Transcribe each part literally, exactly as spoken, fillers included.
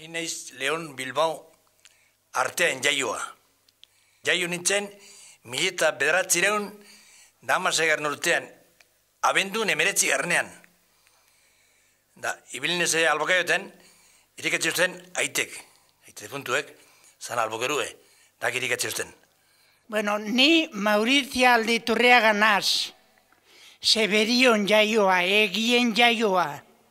Ni naiz Leon Bilbao artean jaioa. Jaio nintzen, mila eta bederatzireun damasegarren urtean, abendun emeretzi garnean. Da, ibilineze albokaioten, irikatzi usten aitek. Aite puntuek, zan albokerue, dak irikatzi usten. Bueno, ni Maurizia Alditurriaga naz. Seberion jaioa, egien jaioa.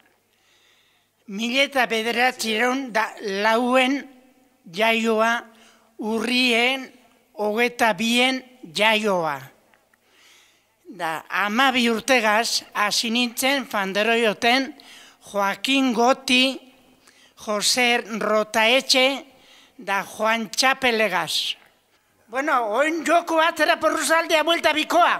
Mila eta bederatzireun da lauen jaioa, urrien, hogeta bien jaioa. Da, amabi urtegaz, hasi nintzen fanderoioten Joaquin Goti, Jose Rotaetxe, da Juan Txapelegaz. Bueno, oin joko atera porruzaldea buelta bikoa.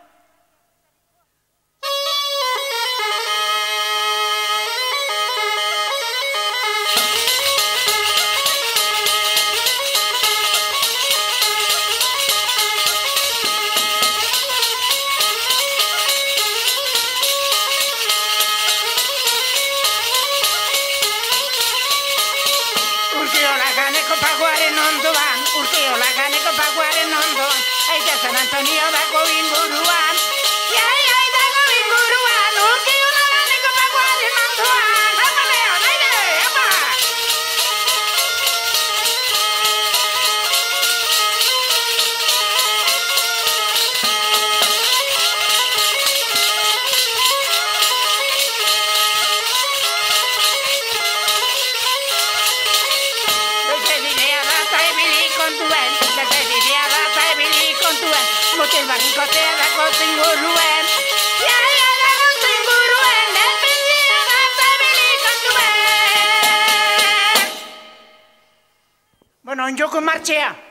Paguaren ondoan, urteola ganeko paguaren ondoan, aita San Antonio dago inguruan, jai, jai dago inguruan, urteola ganeko paguaren ondoan, apa Leon, aire, apa! Motel barrikotea dago zinguruen, jaia dago zinguruen, elpizia da zabili kontuen. Bueno, onjoko martxea.